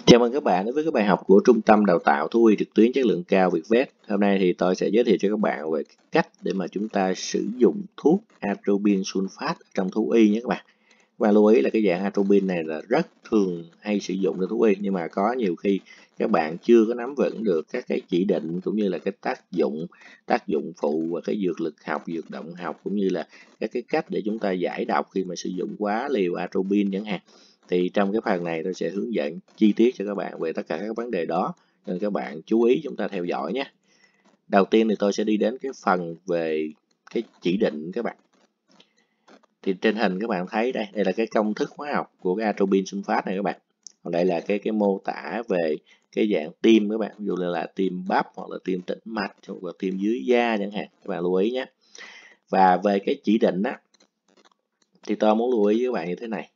Chào mừng các bạn đến với cái bài học của Trung tâm Đào tạo Thú y trực tuyến chất lượng cao Vietvet. Hôm nay thì tôi sẽ giới thiệu cho các bạn về cách để mà chúng ta sử dụng thuốc atropine sulfat trong thú y nhé các bạn. Các bạn lưu ý là cái dạng atropine này là rất thường hay sử dụng trong thú y, nhưng mà có nhiều khi các bạn chưa có nắm vững được các cái chỉ định cũng như là cái tác dụng phụ và cái dược lực học, dược động học cũng như là các cái cách để chúng ta giải độc khi mà sử dụng quá liều atropine chẳng hạn. Thì trong cái phần này tôi sẽ hướng dẫn chi tiết cho các bạn về tất cả các vấn đề đó, nên các bạn chú ý chúng ta theo dõi nhé. Đầu tiên thì tôi sẽ đi đến cái phần về cái chỉ định các bạn. Thì trên hình các bạn thấy đây là cái công thức hóa học của cái atropine sulfat này các bạn. Còn đây là cái mô tả về cái dạng tiêm các bạn, ví dụ là tiêm bắp hoặc là tiêm tĩnh mạch hoặc là tiêm dưới da chẳng hạn, các bạn lưu ý nhé. Và về cái chỉ định đó thì tôi muốn lưu ý với các bạn như thế này.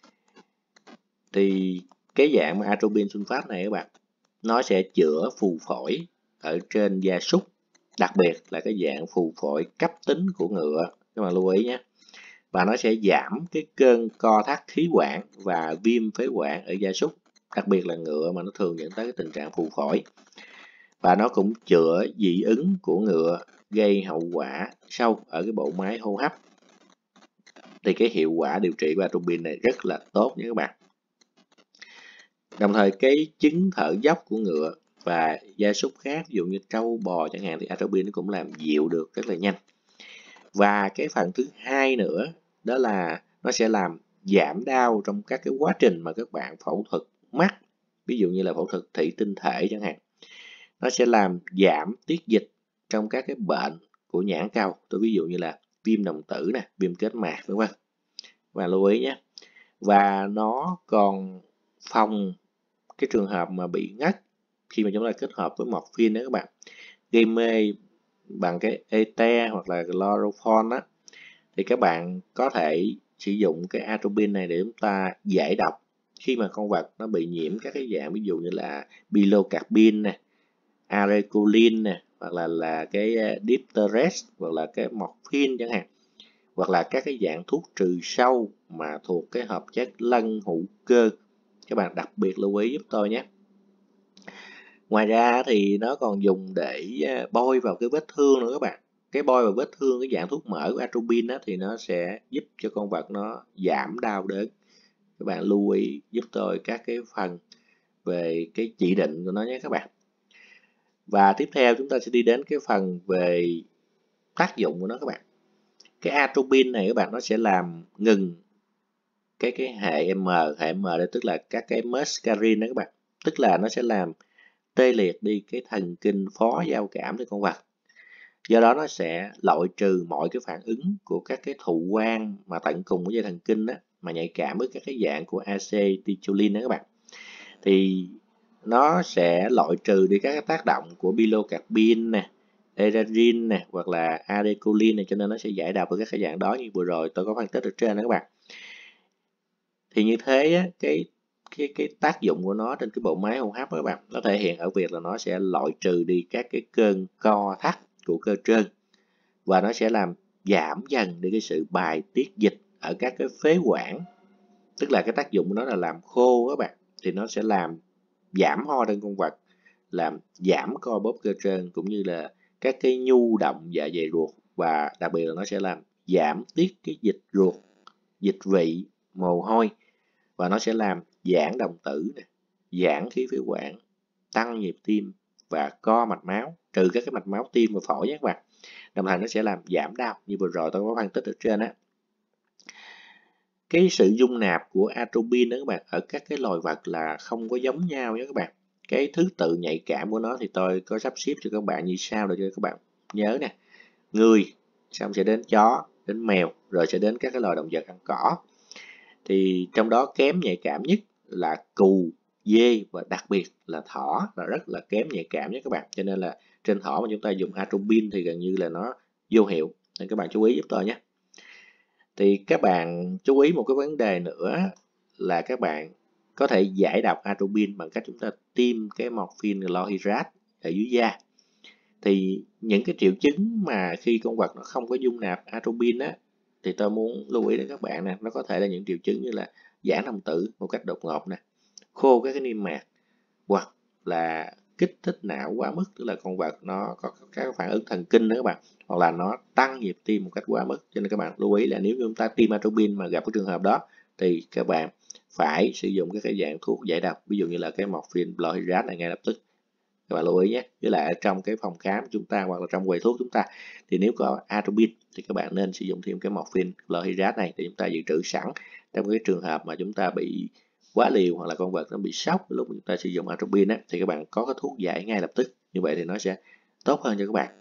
Thì cái dạng mà atropine sulfat này các bạn, nó sẽ chữa phù phổi ở trên gia súc, đặc biệt là cái dạng phù phổi cấp tính của ngựa, các bạn lưu ý nhé. Và nó sẽ giảm cái cơn co thắt khí quản và viêm phế quản ở gia súc, đặc biệt là ngựa mà nó thường dẫn tới cái tình trạng phù phổi. Và nó cũng chữa dị ứng của ngựa, gây hậu quả sâu ở cái bộ máy hô hấp. Thì cái hiệu quả điều trị của atropine này rất là tốt nha các bạn. Đồng thời cái chứng thở dốc của ngựa và gia súc khác, ví dụ như trâu bò chẳng hạn, thì atropine nó cũng làm dịu được rất là nhanh. Và cái phần thứ hai nữa đó là nó sẽ làm giảm đau trong các cái quá trình mà các bạn phẫu thuật mắt, ví dụ như là phẫu thuật thủy tinh thể chẳng hạn. Nó sẽ làm giảm tiết dịch trong các cái bệnh của nhãn cầu, tôi ví dụ như là viêm đồng tử nè, viêm kết mạc vân vân. Và lưu ý nhé. Và nó còn phòng cái trường hợp mà bị ngất khi mà chúng ta kết hợp với morphine đó các bạn, gây mê bằng cái ete hoặc là chloroform đó, thì các bạn có thể sử dụng cái atropine này để chúng ta giải độc khi mà con vật nó bị nhiễm các cái dạng ví dụ như là pilocarpine nè, arecolin nè, hoặc là cái dipteres hoặc là cái morphine chẳng hạn, hoặc là các cái dạng thuốc trừ sâu mà thuộc cái hợp chất lân hữu cơ. Các bạn đặc biệt lưu ý giúp tôi nhé. Ngoài ra thì nó còn dùng để bôi vào cái vết thương nữa các bạn. Cái bôi vào vết thương, cái dạng thuốc mỡ của atropine đó, thì nó sẽ giúp cho con vật nó giảm đau đớn. Các bạn lưu ý giúp tôi các cái phần về cái chỉ định của nó nhé các bạn. Và tiếp theo chúng ta sẽ đi đến cái phần về tác dụng của nó các bạn. Cái atropine này các bạn, nó sẽ làm ngừng cái hệ M. Hệ M đây tức là các cái muscarine đó các bạn. Tức là nó sẽ làm tê liệt đi cái thần kinh phó giao cảm cho con vật. Do đó nó sẽ loại trừ mọi cái phản ứng của các cái thụ quan mà tận cùng của dây thần kinh đó, mà nhạy cảm với các cái dạng của acetylcholine đó các bạn. Thì nó sẽ loại trừ đi các cái tác động của pilocarpine nè, eradrin nè, hoặc là adecolin này, cho nên nó sẽ giải độc với các cái dạng đó như vừa rồi tôi có phân tích ở trên đó các bạn. Thì như thế á, cái tác dụng của nó trên cái bộ máy hô hấp các bạn, nó thể hiện ở việc là nó sẽ loại trừ đi các cái cơn co thắt của cơ trơn, và nó sẽ làm giảm dần đi cái sự bài tiết dịch ở các cái phế quản. Tức là cái tác dụng của nó là làm khô các bạn, thì nó sẽ làm giảm ho trên con vật, làm giảm co bóp cơ trơn cũng như là các cái nhu động dạ dày ruột, và đặc biệt là nó sẽ làm giảm tiết cái dịch ruột, dịch vị, mồ hôi, và nó sẽ làm giãn đồng tử, giãn khí phế quản, tăng nhịp tim và co mạch máu, trừ các cái mạch máu tim và phổi nhé các bạn. Đồng thời nó sẽ làm giảm đau như vừa rồi tôi có phân tích ở trên á. Cái sự dung nạp của atropine đó các bạn, ở các cái loài vật là không có giống nhau nhé các bạn. Cái thứ tự nhạy cảm của nó thì tôi có sắp xếp cho các bạn như sau để cho các bạn nhớ nè. Người, xong sẽ đến chó, đến mèo, rồi sẽ đến các cái loài động vật ăn cỏ. Thì trong đó kém nhạy cảm nhất là cừu, dê và đặc biệt là thỏ là rất là kém nhạy cảm nhé các bạn. Cho nên là trên thỏ mà chúng ta dùng atropine thì gần như là nó vô hiệu, nên các bạn chú ý giúp tôi nhé. Thì các bạn chú ý một cái vấn đề nữa là các bạn có thể giải độc atropine bằng cách chúng ta tiêm cái morphine chlorhydrate ở dưới da. Thì những cái triệu chứng mà khi con vật nó không có dung nạp atropine á, thì tôi muốn lưu ý đến các bạn nè, nó có thể là những triệu chứng như là giãn đồng tử một cách đột ngột nè, khô các cái niêm mạc, hoặc là kích thích não quá mức, tức là con vật nó có các phản ứng thần kinh đó các bạn, hoặc là nó tăng nhịp tim một cách quá mức. Cho nên các bạn lưu ý là nếu chúng ta tiêm atropine mà gặp cái trường hợp đó thì các bạn phải sử dụng các cái dạng thuốc giải độc, ví dụ như là cái morphine chlorhydrate này ngay lập tức. Các bạn lưu ý nhé. Với lại ở trong cái phòng khám chúng ta hoặc là trong quầy thuốc chúng ta thì nếu có atropine thì các bạn nên sử dụng thêm cái morphine chlorhydrate này để chúng ta dự trữ sẵn trong cái trường hợp mà chúng ta bị quá liều hoặc là con vật nó bị sốc lúc chúng ta sử dụng atropine thì các bạn có cái thuốc giải ngay lập tức, như vậy thì nó sẽ tốt hơn cho các bạn.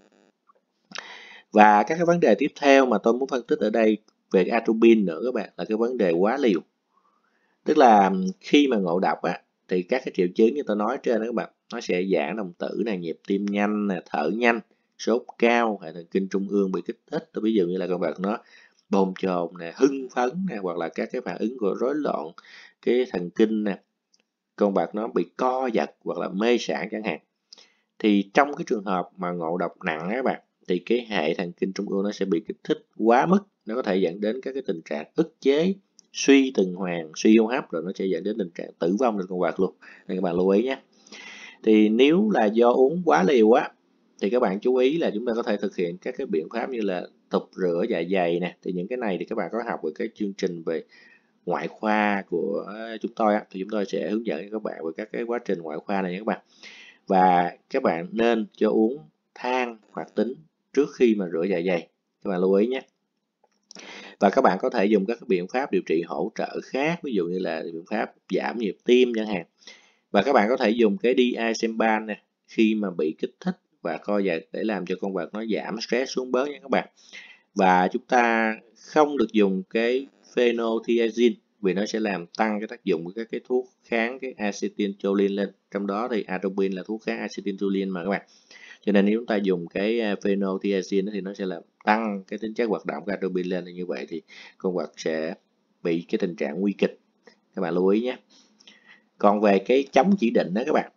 Và các cái vấn đề tiếp theo mà tôi muốn phân tích ở đây về atropine nữa các bạn là cái vấn đề quá liều. Tức là khi mà ngộ độc thì các cái triệu chứng như tôi nói trên đó các bạn, nó sẽ giãn đồng tử này, nhịp tim nhanh nè, thở nhanh, sốt cao, hệ thần kinh trung ương bị kích thích. Tôi ví dụ như là con vật nó bồn chồn nè, hưng phấn nè, hoặc là các cái phản ứng của rối loạn cái thần kinh nè, con vật nó bị co giật hoặc là mê sảng chẳng hạn. Thì trong cái trường hợp mà ngộ độc nặng các bạn, thì cái hệ thần kinh trung ương nó sẽ bị kích thích quá mức, nó có thể dẫn đến các cái tình trạng ức chế, suy tuần hoàn, suy hô hấp, rồi nó sẽ dẫn đến tình trạng tử vong trên con vật luôn. Nên các bạn lưu ý nhé. Thì nếu là do uống quá liều thì các bạn chú ý là chúng ta có thể thực hiện các cái biện pháp như là tục rửa dạ dày nè. Thì những cái này thì các bạn có học ở cái chương trình về ngoại khoa của chúng tôi thì chúng tôi sẽ hướng dẫn cho các bạn về các cái quá trình ngoại khoa này nhé các bạn. Và các bạn nên cho uống than hoạt tính trước khi mà rửa dạ dày, các bạn lưu ý nhé. Và các bạn có thể dùng các biện pháp điều trị hỗ trợ khác, ví dụ như là biện pháp giảm nhịp tim chẳng hạn. Và các bạn có thể dùng cái diazepam nè khi mà bị kích thích và co giật để làm cho con vật nó giảm stress xuống bớt nha các bạn. Và chúng ta không được dùng cái phenothiazine vì nó sẽ làm tăng cái tác dụng của các cái thuốc kháng cái acetylcholine lên. Trong đó thì atropine là thuốc kháng acetylcholine mà các bạn. Cho nên nếu chúng ta dùng cái phenothiazine thì nó sẽ làm tăng cái tính chất hoạt động của atropine lên, thì như vậy thì con vật sẽ bị cái tình trạng nguy kịch. Các bạn lưu ý nhé. Còn về cái chống chỉ định đó các bạn,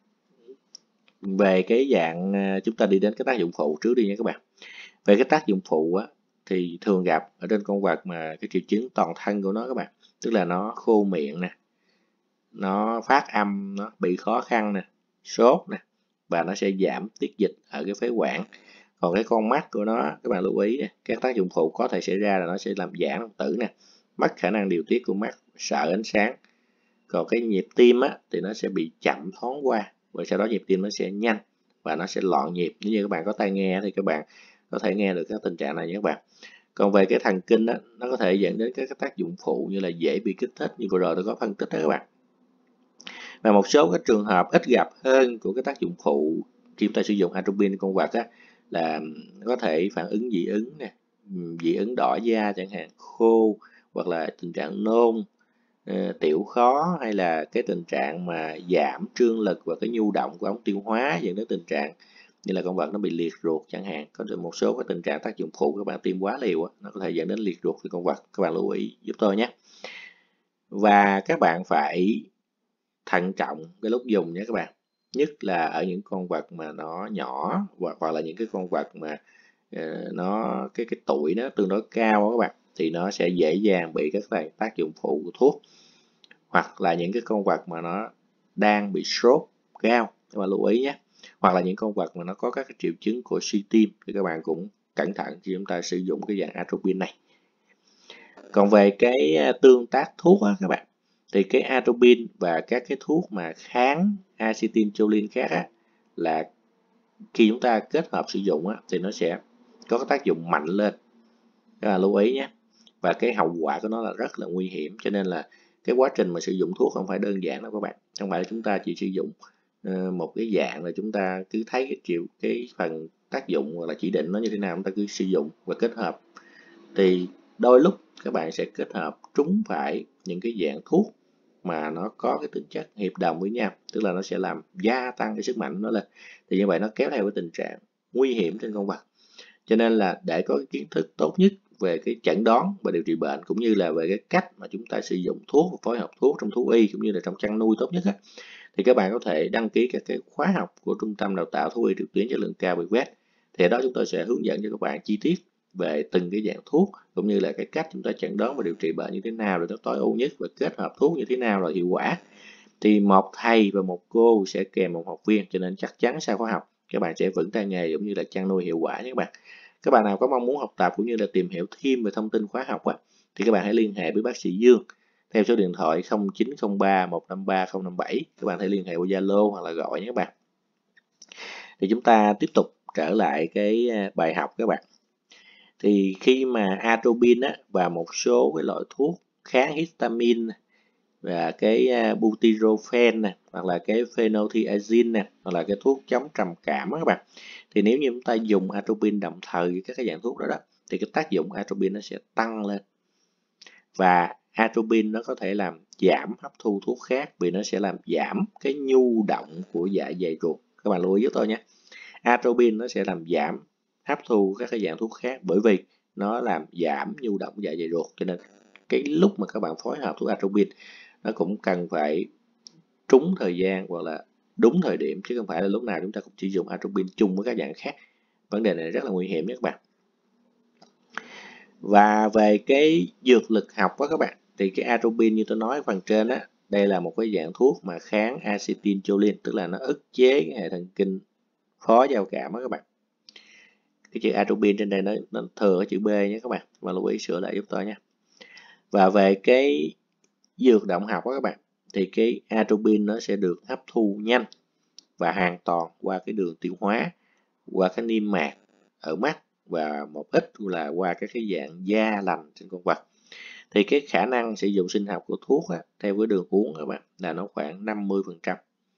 về cái dạng chúng ta đi đến cái tác dụng phụ trước đi nha các bạn. Về cái tác dụng phụ thì thường gặp ở trên con vật mà cái triệu chứng toàn thân của nó các bạn, tức là nó khô miệng nè, nó phát âm, nó bị khó khăn nè, sốt nè, và nó sẽ giảm tiết dịch ở cái phế quản. Còn cái con mắt của nó, các bạn lưu ý nè, các tác dụng phụ có thể xảy ra là nó sẽ làm giãn đồng tử nè, mất khả năng điều tiết của mắt, sợ ánh sáng. Còn cái nhịp tim thì nó sẽ bị chậm thoáng qua, và sau đó nhịp tim nó sẽ nhanh và nó sẽ loạn nhịp. Nếu như các bạn có tai nghe thì các bạn có thể nghe được các tình trạng này nhé các bạn. Còn về cái thần kinh nó có thể dẫn đến các tác dụng phụ như là dễ bị kích thích như vừa rồi tôi có phân tích đó các bạn. Và một số các trường hợp ít gặp hơn của cái tác dụng phụ khi chúng ta sử dụng atropine con vật là có thể phản ứng dị ứng nè, dị ứng đỏ da chẳng hạn, khô, hoặc là tình trạng nôn, tiểu khó, hay là cái tình trạng mà giảm trương lực và cái nhu động của ống tiêu hóa dẫn đến tình trạng như là con vật nó bị liệt ruột chẳng hạn. Có được một số cái tình trạng tác dụng phụ các bạn tiêm quá liều nó có thể dẫn đến liệt ruột cho con vật. Các bạn lưu ý giúp tôi nhé. Và các bạn phải thận trọng cái lúc dùng nhé các bạn, nhất là ở những con vật mà nó nhỏ hoặc là những cái con vật mà nó cái tuổi nó tương đối cao các bạn, thì nó sẽ dễ dàng bị các tác dụng phụ của thuốc, hoặc là những cái con vật mà nó đang bị sốt cao, các bạn lưu ý nhé, hoặc là những con vật mà nó có các cái triệu chứng của suy tim thì các bạn cũng cẩn thận khi chúng ta sử dụng cái dạng atropine này. Còn về cái tương tác thuốc các bạn, thì cái atropine và các cái thuốc mà kháng acetylcholine khác là khi chúng ta kết hợp sử dụng thì nó sẽ có cái tác dụng mạnh lên. Các bạn lưu ý nhé. Và cái hậu quả của nó là rất là nguy hiểm, cho nên là cái quá trình mà sử dụng thuốc không phải đơn giản đâu các bạn. Không phải là chúng ta chỉ sử dụng một cái dạng là chúng ta cứ thấy cái phần tác dụng hoặc là chỉ định nó như thế nào chúng ta cứ sử dụng và kết hợp. Thì đôi lúc các bạn sẽ kết hợp trúng phải những cái dạng thuốc mà nó có cái tính chất hiệp đồng với nhau, tức là nó sẽ làm gia tăng cái sức mạnh nó lên, thì như vậy nó kéo theo cái tình trạng nguy hiểm trên con vật. Cho nên là để có cái kiến thức tốt nhất về cái chẩn đoán và điều trị bệnh, cũng như là về cái cách mà chúng ta sử dụng thuốc và phối hợp thuốc trong thú y cũng như là trong chăn nuôi tốt nhất thì các bạn có thể đăng ký các cái khóa học của Trung tâm Đào tạo Thú y trực tuyến chất lượng cao Vietvet. Thì ở đó chúng tôi sẽ hướng dẫn cho các bạn chi tiết về từng cái dạng thuốc, cũng như là cái cách chúng ta chẩn đoán và điều trị bệnh như thế nào rồi nó tối ưu nhất, và kết hợp thuốc như thế nào là hiệu quả. Thì một thầy và một cô sẽ kèm một học viên, cho nên chắc chắn sau khóa học các bạn sẽ vững tay nghề cũng như là chăn nuôi hiệu quả nhé các bạn. Các bạn nào có mong muốn học tập cũng như là tìm hiểu thêm về thông tin khóa học thì các bạn hãy liên hệ với bác sĩ Dương theo số điện thoại 0903 153 057. Các bạn hãy liên hệ qua Zalo hoặc là gọi nhé các bạn. Thì chúng ta tiếp tục trở lại cái bài học các bạn. Thì khi mà atropine và một số cái loại thuốc kháng histamine và cái butyrofen này, hoặc là cái phenothiazine này, hoặc là cái thuốc chống trầm cảm các bạn, thì nếu như chúng ta dùng atropine đồng thời với các cái dạng thuốc đó thì cái tác dụng atropine nó sẽ tăng lên, và atropine nó có thể làm giảm hấp thu thuốc khác vì nó sẽ làm giảm cái nhu động của dạ dày ruột. Các bạn lưu ý giúp tôi nhé, atropine nó sẽ làm giảm hấp thu các cái dạng thuốc khác bởi vì nó làm giảm nhu động dạ dày ruột, cho nên cái lúc mà các bạn phối hợp thuốc atropine nó cũng cần phải trúng thời gian hoặc là đúng thời điểm, chứ không phải là lúc nào chúng ta cũng chỉ dùng atropine chung với các dạng khác. Vấn đề này rất là nguy hiểm nhé các bạn. Và về cái dược lực học đó các bạn, thì cái atropine như tôi nói phần trên đây là một cái dạng thuốc mà kháng acetylcholine, tức là nó ức chế cái hệ thần kinh phó giao cảm đó các bạn. Cái chữ atropine trên đây nó thừa cái chữ B nhé các bạn, và lưu ý sửa lại giúp tôi nhé. Và về cái dược động học đó các bạn, thì cái atropine nó sẽ được hấp thu nhanh và hoàn toàn qua cái đường tiêu hóa, qua cái niêm mạc ở mắt và một ít là qua các cái dạng da lành trên con vật. Thì cái khả năng sử dụng sinh học của thuốc theo cái đường uống các bạn là nó khoảng 50%,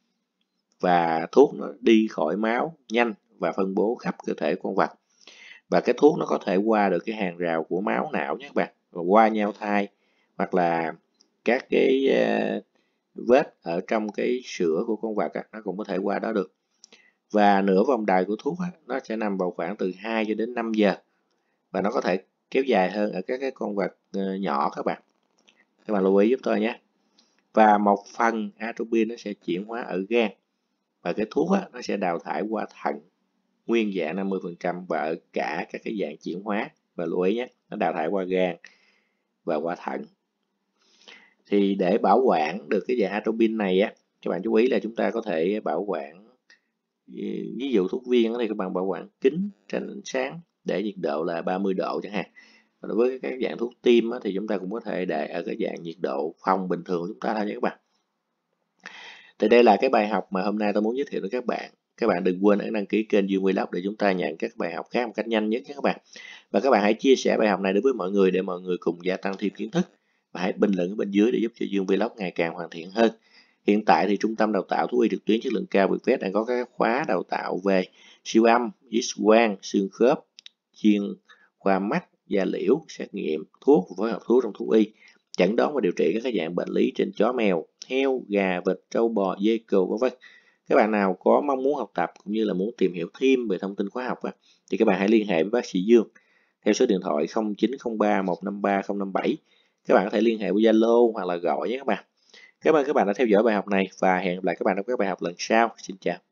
và thuốc nó đi khỏi máu nhanh và phân bố khắp cơ thể con vật. Và cái thuốc nó có thể qua được cái hàng rào của máu não nhé các bạn, và qua nhau thai hoặc là các cái vết ở trong cái sữa của con vật nó cũng có thể qua đó được. Và nửa vòng đời của thuốc nó sẽ nằm vào khoảng từ 2 cho đến 5 giờ, và nó có thể kéo dài hơn ở các cái con vật nhỏ các bạn. Các bạn lưu ý giúp tôi nhé. Và một phần atropine nó sẽ chuyển hóa ở gan, và cái thuốc nó sẽ đào thải qua thận nguyên dạng 50% và ở cả các cái dạng chuyển hóa. Và lưu ý nhé, nó đào thải qua gan và qua thận. Thì để bảo quản được cái dạng atropine này các bạn chú ý là chúng ta có thể bảo quản, ví dụ thuốc viên thì các bạn bảo quản kín tránh ánh sáng để nhiệt độ là 30 độ chẳng hạn. Và đối với các dạng thuốc tiêm thì chúng ta cũng có thể để ở cái dạng nhiệt độ phòng bình thường của chúng ta thôi nha các bạn. Thì đây là cái bài học mà hôm nay tôi muốn giới thiệu với các bạn. Các bạn đừng quên ấn đăng ký kênh Dương Vlog để chúng ta nhận các bài học khác một cách nhanh nhất nhé các bạn. Và các bạn hãy chia sẻ bài học này đến với mọi người để mọi người cùng gia tăng thêm kiến thức. Và hãy bình luận ở bên dưới để giúp cho Dương Vlog ngày càng hoàn thiện hơn. Hiện tại thì Trung tâm Đào tạo Thú y trực tuyến chất lượng cao Vietvet đang có các khóa đào tạo về siêu âm, X-quang, xương khớp, chuyên khoa mắt, da liễu, xét nghiệm, thuốc và phối hợp thuốc trong thú y, chẩn đoán và điều trị các dạng bệnh lý trên chó mèo, heo, gà, vịt, trâu bò, dê cừu v.v. Các bạn nào có mong muốn học tập cũng như là muốn tìm hiểu thêm về thông tin khóa học thì các bạn hãy liên hệ với bác sĩ Dương theo số điện thoại 0903 153 057. Các bạn có thể liên hệ với Zalo hoặc là gọi nhé các bạn. Cảm ơn các bạn đã theo dõi bài học này và hẹn gặp lại các bạn trong các bài học lần sau. Xin chào.